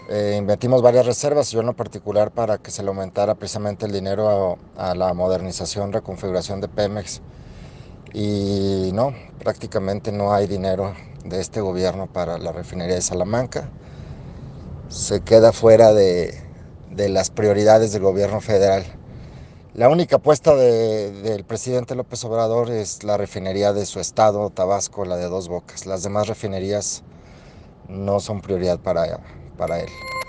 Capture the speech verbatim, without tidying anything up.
Eh, invertimos varias reservas, yo en lo particular para que se le aumentara precisamente el dinero a, a la modernización, reconfiguración de Pemex. Y no, prácticamente no hay dinero de este gobierno para la refinería de Salamanca. Se queda fuera de, de las prioridades del gobierno federal. La única apuesta de, del presidente López Obrador es la refinería de su estado, Tabasco, la de Dos Bocas. Las demás refinerías no son prioridad para, para él.